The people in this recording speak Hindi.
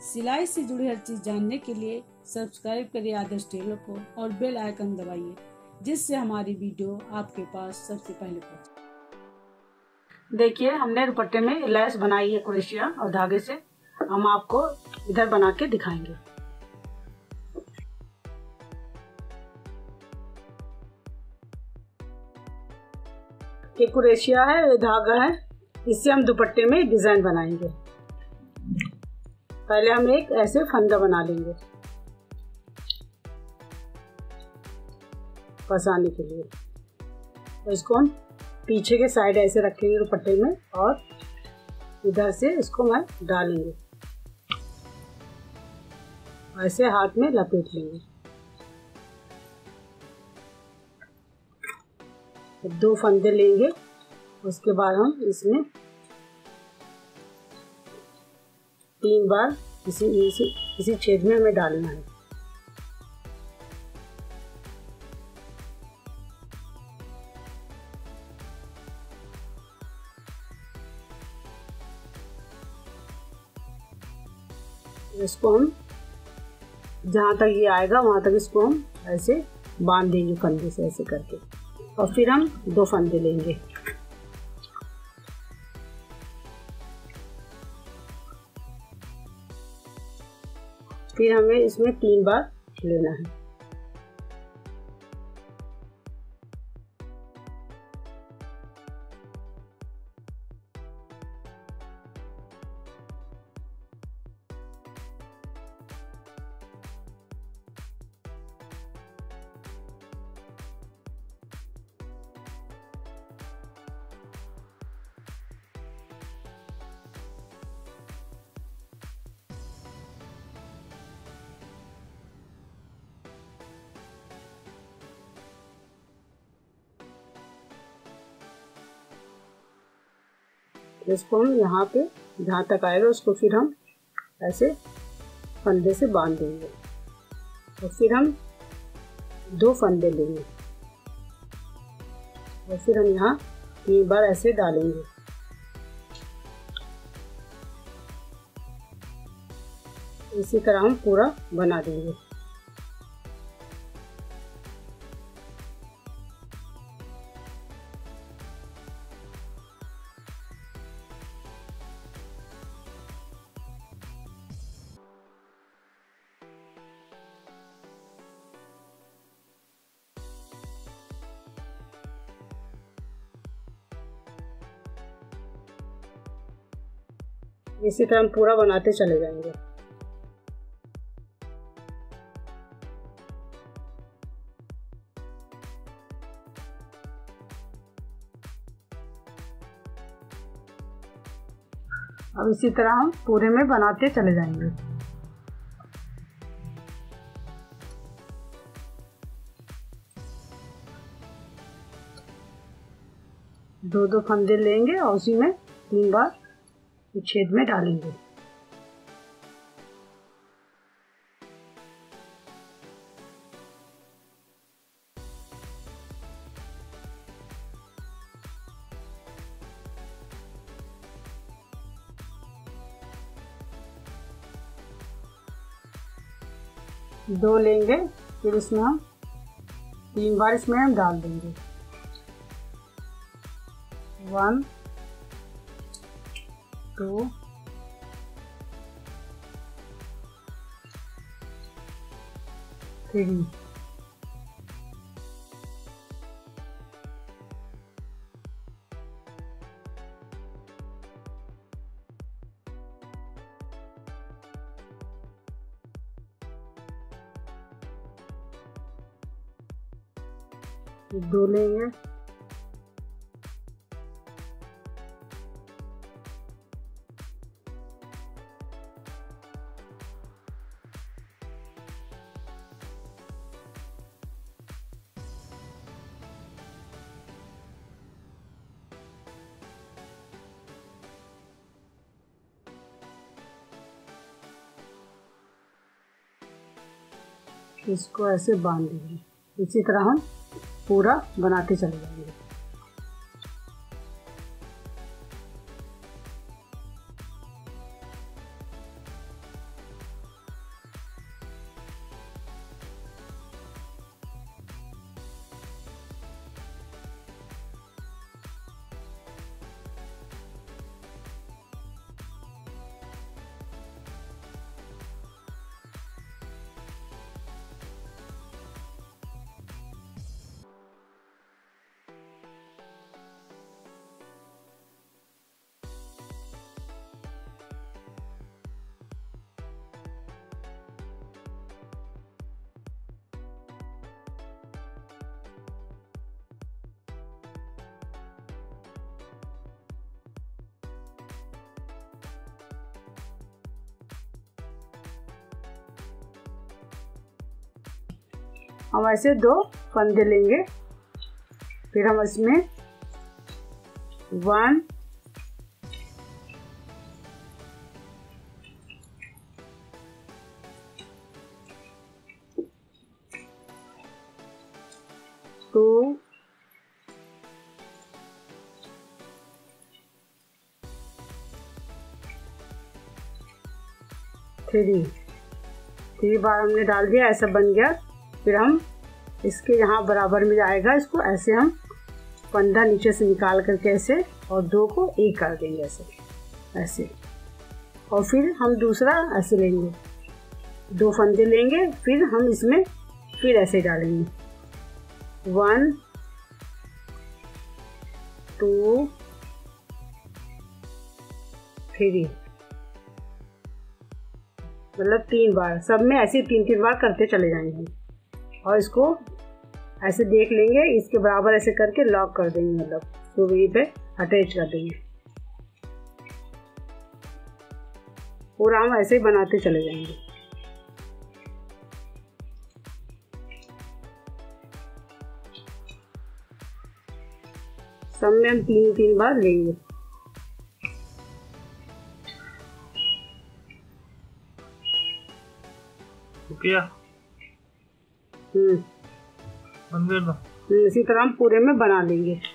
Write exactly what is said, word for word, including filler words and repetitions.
सिलाई से जुड़ी हर चीज जानने के लिए सब्सक्राइब करिए आदर्श टेलर को और बेल आइकन दबाइए, जिससे हमारी वीडियो आपके पास सबसे पहले पहुंचे। देखिए, हमने दुपट्टे में लैस बनाई है क्रोशिया और धागे से। हम आपको इधर बना के दिखाएंगे। ये क्रोशिया है, ये धागा है, इससे हम दुपट्टे में डिजाइन बनाएंगे। पहले हम एक ऐसे फंदा बना लेंगे फंसाने के लिए, तो इसको हम पीछे के साइड ऐसे रखेंगे दुपट्टे में और इधर से इसको मैं डालेंगे, ऐसे हाथ में लपेट लेंगे। दो फंदे लेंगे, उसके बाद हम इसमें तीन बार इसी इसी इसी छेद में हमें डालना है। इसको हम जहाँ तक ये आएगा वहाँ तक इसको हम ऐसे बांध देंगे फंदे से, ऐसे करके, और फिर हम दो फंदे लेंगे। फिर हमें इसमें तीन बार लेना है। इसको हम यहाँ पे जहाँ तक आएगा उसको फिर हम ऐसे फंदे से बांध देंगे, और फिर हम दो फंदे लेंगे और फिर हम यहाँ तीन बार ऐसे डालेंगे। इसी तरह हम पूरा बना देंगे। इसी तरह हम पूरा बनाते चले जाएंगे। अब इसी तरह हम पूरे में बनाते चले जाएंगे। दो दो फंदे लेंगे और उसी में तीन बार छेद में डालेंगे। दो लेंगे, फिर इसमें हम तीन बार इसमें हम डाल देंगे। वन, टू, थ्री, दो लेंगे, इसको ऐसे बांध देंगे। इसी तरह हम पूरा बनाते चले जाएंगे। हम ऐसे दो फंदे लेंगे, फिर हम इसमें वन टू थ्री थ्री बार हमने डाल दिया, ऐसा बन गया। फिर हम इसके यहाँ बराबर में जाएगा, इसको ऐसे हम फंदा नीचे से निकाल करके ऐसे और दो को एक कर देंगे ऐसे ऐसे। और फिर हम दूसरा ऐसे लेंगे, दो फंदे लेंगे, फिर हम इसमें फिर ऐसे डालेंगे वन टू थ्री, मतलब तीन बार सब में ऐसे तीन तीन बार करते चले जाएंगे। और इसको ऐसे देख लेंगे, इसके बराबर ऐसे करके लॉक कर देंगे, मतलब तो वहीं पे अटैच कर देंगे। पूरा हम ऐसे ही बनाते चले जाएंगे। सब में हम तीन तीन बार लेंगे। किया हम्म बंद कर दो। इसी तरह हम पूरे में बना लेंगे।